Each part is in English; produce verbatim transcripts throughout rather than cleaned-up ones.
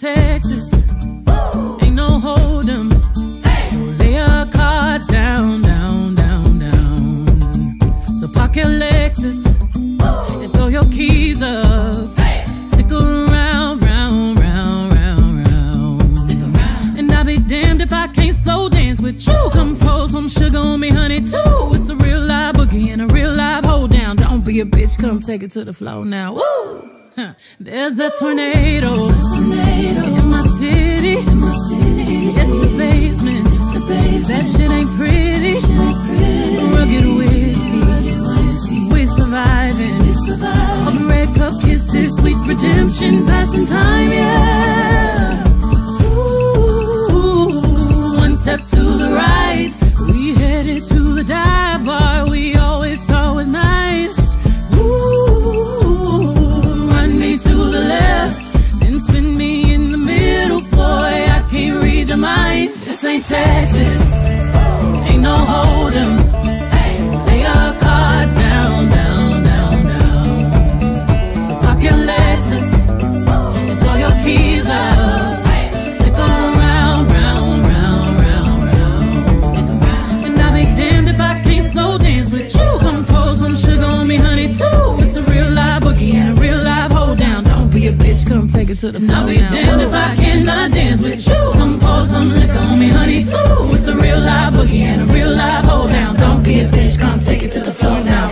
Texas. Ain't no hold 'em. So lay your cards down, down, down, down. So park your Lexus and throw your keys up. Stick around, round, round, round, round. Stick around. And I'll be damned if I can't slow dance with you. Come pour some sugar on me, honey, too. It's a real live boogie and a real live hold down. Don't be a bitch, come take it to the floor now. Woo! Huh. There's a tornado, There's a tornado in my city, in my city. Hit the basement, the basement. That shit ain't pretty, shit ain't pretty. Rugged whiskey, whiskey. We're surviving, We're surviving. Of red cup kisses, sweet redemption, passing time, yeah. Ooh, one step to the right, we headed to the dive bar we always thought was nice. To the left, then spin me in the middle, boy, I can't read your mind. This ain't Texas, ain't no hold 'em. So lay your cards down, down, down, down. So park your Lexus and throw your keys up. Stick around, round, round, round, round. And I'll be damned if I can't slow dance with you. Come pour some sugar on me, honey, too. It's a real live boogie and a real live hold down. Don't be a bitch, come take it to the floor. I'll be damned if I cannot dance with you. Come pour some liquor on me, honey, too. It's a real live boogie and a real live hold down. Don't be a bitch, come take it to the floor now.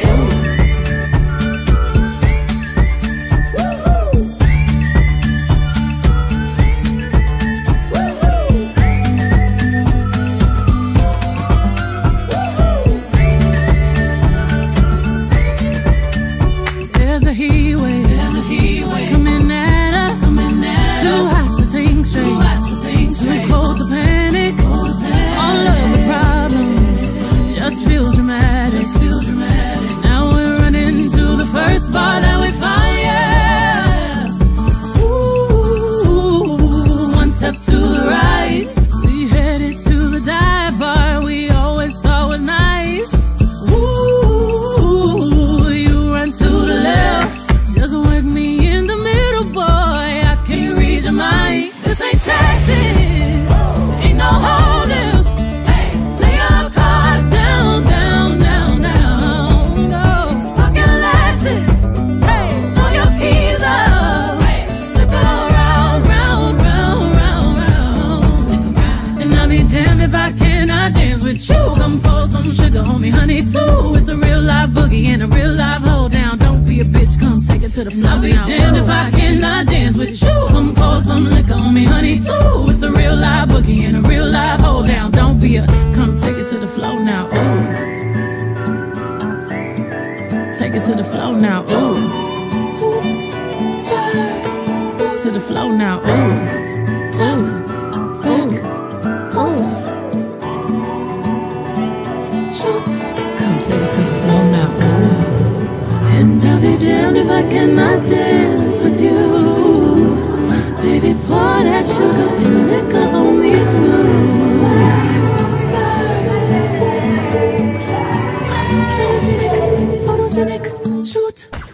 There's a heat wave, there's a heat wave coming at us, coming at us. Too hot to think straight, too hot to think straight. Too cold to panic, cold to panic. All of the problems just feel dramatic, just feel dramatic. Now we're running to the first bar that we find, yeah. Ooh, one step to the right, we headed to the dive bar we always thought was nice. Ooh, you run to the left, just work me in the middle, boy, I can't read your mind. This ain't Texas, ain't no hold 'em. Lay your cards down, down, down, down. No, park your Lexus, throw your keys up. Stick around, round, round, round, round. And I'll be damned if I cannot dance with you. Come pour some sugar on me, honey, too. It's a real live boogie and a real live hold down. Don't be a bitch, come take it to the floor. I'll be damned if I cannot dance with you. Come pour some liquor on me, honey, too. It's a real live boogie and a real live hold down. Don't be a, come take it to the floor now, ooh. Take it to the floor now, ooh. Hoops, spurs, to the floor now, ooh. Top, back, hoops. Shoot, come take it to the floor now, ooh. And I'll be damned if I cannot dance with you. Baby, pour that sugar and liquor on me too. Spurs, spurs, photogenic, photogenic, shoot.